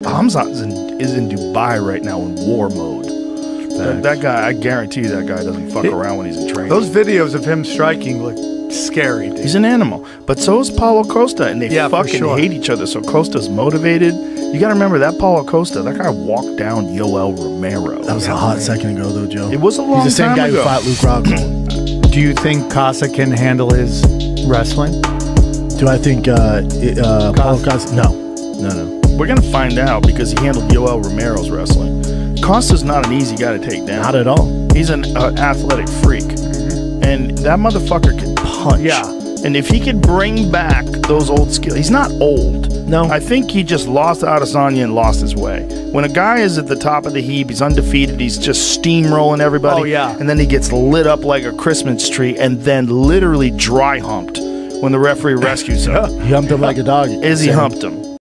Khamzat is in Dubai right now in war mode. That guy, I guarantee you that guy doesn't fuck around when he's in training. Those videos of him striking look scary, dude. He's an animal. But so is Paulo Costa, and they fucking hate each other. So Costa's motivated. You got to remember that Paulo Costa, that guy walked down Yoel Romero. That was a hot second ago, though, Joe. It was a long time ago. He's the same guy who fought Luke Rockhold. Do you think Costa can handle his wrestling? Do I think Paulo Costa? No. We're going to find out because he handled Yoel Romero's wrestling. Costa's not an easy guy to take down. Not at all. He's an athletic freak. And that motherfucker can punch. Yeah. And if he could bring back those old skills, he's not old. No. I think he just lost Adesanya and lost his way. When a guy is at the top of the heap, he's undefeated, he's just steamrolling everybody. Oh, yeah. And then he gets lit up like a Christmas tree and then literally dry humped when the referee rescues him. He humped him like a dog. He humped him.